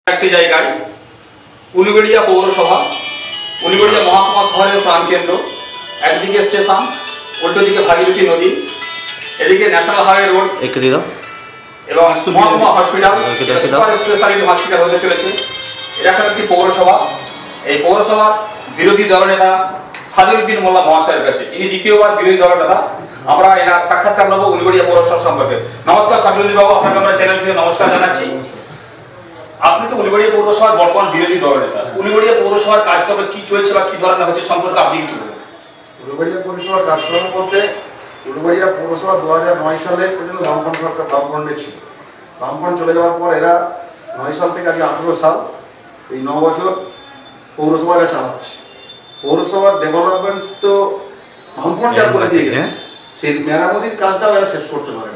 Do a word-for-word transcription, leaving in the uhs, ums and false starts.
একটি জায়গায় উলুবেড়িয়া পৌরসভা, উলুবেড়িয়া মহকুমা শহরের প্রাণকেন্দ্র, একদিকে স্টেশন, উল্টো দিকে ভাগীরথী নদী, এদিকে ন্যাশনাল হাইওয়ে রোড এবং মহকুমা হসপিটাল, সুপার স্পেশালিটি হসপিটাল হতে চলেছে। এটা এখন একটি পৌরসভা। এই পৌরসভার বিরোধী দলনেতা সাবিরুদ্দিন মোল্লা মহাশয়ের কাছে, ইনি দ্বিতীয়বার বিরোধী দলনেতা। আমরা এনার সাক্ষাৎকার নেব উলুবেড়িয়া পৌরসভা সম্পর্কে। নমস্কার সাবিরুদ্দিন বাবু, আপনাকে আমরা চ্যানেল থেকে নমস্কার জানাচ্ছি। আপনি তো উলুবেড়িয়া পৌরসভার বর্তমান বিরোধী দলনেতা। উলুবেড়িয়া পৌরসভার কাজকর্ম কি চলছে বা কি ধরনের হচ্ছে সম্পর্কে আপনি কিছু বলুন। উলুবেড়িয়া পৌরসভার কাজকর্ম বলতে উলুবেড়িয়া পৌরসভা দু হাজার নয় সালে পর্যন্ত বামফ্রন্ট সরকার বামফ্রন্টে ছিল। বামফ্রন্ট চলে যাওয়ার পর এরা নয় সাল থেকে আগে আঠেরো সাল এই ন বছর পৌরসভাটা চালাচ্ছে। পৌরসভার ডেভেলপমেন্ট তো বামফ্রন্ট যা করে দিয়ে গেছে, সেই মেরামতির কাজটাও এরা শেষ করতে পারে।